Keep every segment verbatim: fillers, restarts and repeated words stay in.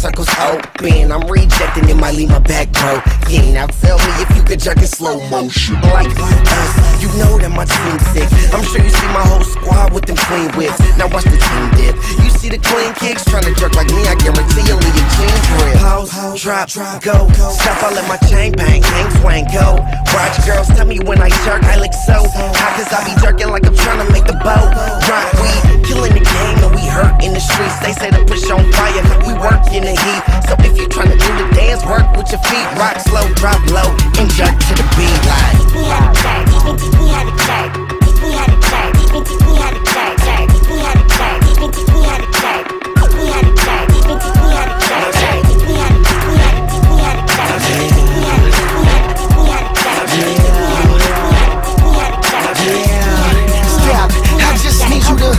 circles open. I'm rejecting, it might leave my back broken. Now tell me if you could jerk in slow motion like us. You know that my team's sick. I'm sure you see my whole squad with them clean whips. Now watch the team dip. You see the clean kicks trying to jerk like me, I guarantee you'll leave your jeans grip. Pause, drop, go. Stop, I let my chain bang, hang, swang, go. Watch girls tell me when I jerk, I look so hot, cause I be jerking like I'm trying to make the boat rock. We killing the game and we hurt in the streets. They say to push on fire, we work in the heat. So if you trying to do the dance, work with your feet. Rock slow, drop low, and jerk to the beat. Like we had a jerk, we had a jerk, we had a jerk, we had a jerk, we had a jerk, we had a jerk, we had a jerk, we had a jerk, we had a jerk, we had we had we had a jerk, we had we had we had a jerk, we had we had we had a jerk. Stop, I just need you to.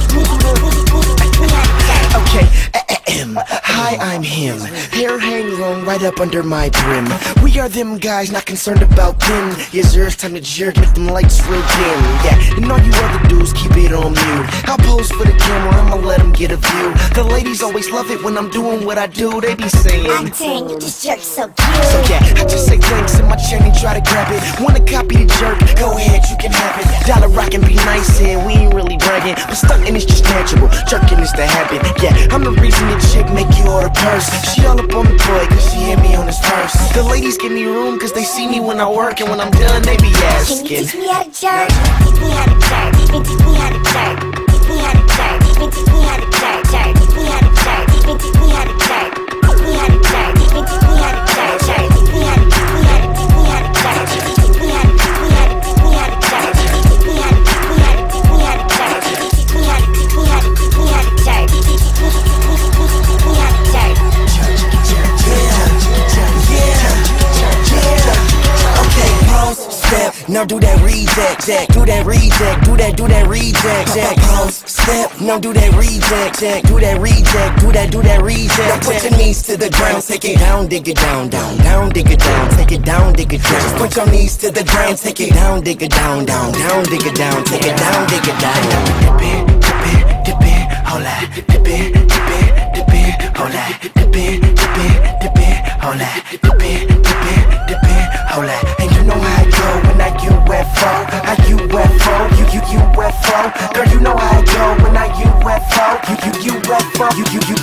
Okay, ahem. Hi, I'm him. Hair hang long right up under my brim. We are them guys, not concerned about them. Yes, sir, it's time to jerk, make them lights real dim. Yeah, and all you other dudes, keep it on mute. I'll pose for the camera, I'ma let them get a view. The ladies always love it when I'm doing what I do. They be saying, I'm saying you just jerk so cute. So yeah, I just say thanks in my chain and try to grab it. Wanna copy the jerk? Go ahead, you can have it. Dollar rock and be nice here, we ain't really bragging, but stunting is just natural, jerking is the habit. Yeah, I'm the reason the chick make you order purse. She all up on the boy cause she hit me on his purse. The ladies give me room cause they see me when I work, and when I'm done they be asking, can you teach me how to jerk? We had a jerk, we had a jerk, we had a jerk, we had a jerk, we had a jerk, we had a jerk, we had a jerk, we had a jerk, we had a jerk, we had we had we had we had a jerk, we had we had we had we had we had a jerk, we had we had we had we had a jerk, we had we had we had we had a jerk, we had a jerk. Now do that reject, jack, do that reject, do that, do that reject, jack. Pause, step, now do that reject, jack, do that reject, do that, do that reject. Now put your knees to the ground, take it down, dig it down, down, down, dig it down, take it down, dig it down. Just put your knees to the ground, take it down, dig it down, down, down, dig it down, take it down, dig it down. Dip it, dip it, dip it, hold that, dip it, dip it, dip it, hold that, dip it, dip it, dip it, hold that, dip it, dip it, dip it, hold that. And you know how I go when I U F O, I U F O, you you U F O. Girl, you know how I go when I U F O, you you U F O, you you